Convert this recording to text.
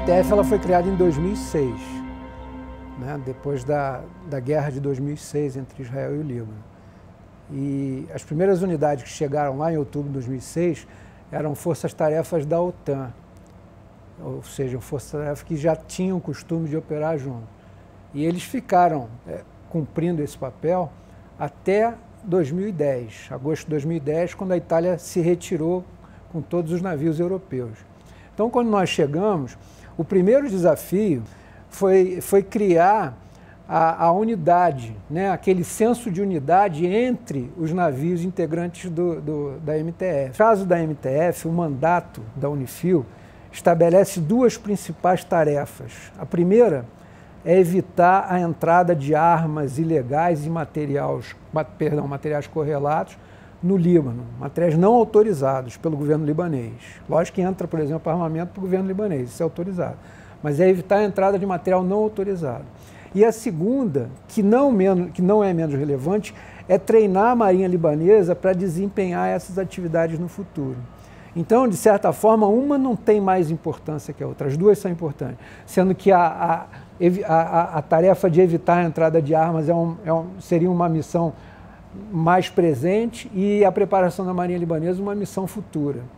MTF ela foi criada em 2006, né, depois da guerra de 2006 entre Israel e o Líbano. E as primeiras unidades que chegaram lá em outubro de 2006 eram forças-tarefas da OTAN, ou seja, forças-tarefas que já tinham o costume de operar junto. E eles ficaram cumprindo esse papel até 2010, agosto de 2010, quando a Itália se retirou com todos os navios europeus. Então, quando nós chegamos, o primeiro desafio foi criar a unidade, né, aquele senso de unidade entre os navios integrantes da MTF. No caso da MTF, o mandato da Unifil estabelece duas principais tarefas. A primeira é evitar a entrada de armas ilegais e materiais correlatos no Líbano, materiais não autorizados pelo governo libanês. Lógico que entra, por exemplo, armamento para o governo libanês, isso é autorizado. Mas é evitar a entrada de material não autorizado. E a segunda, que não é menos relevante, é treinar a Marinha Libanesa para desempenhar essas atividades no futuro. Então, de certa forma, uma não tem mais importância que a outra, as duas são importantes, sendo que a tarefa de evitar a entrada de armas seria uma missão mais presente e a preparação da Marinha Libanesa uma missão futura.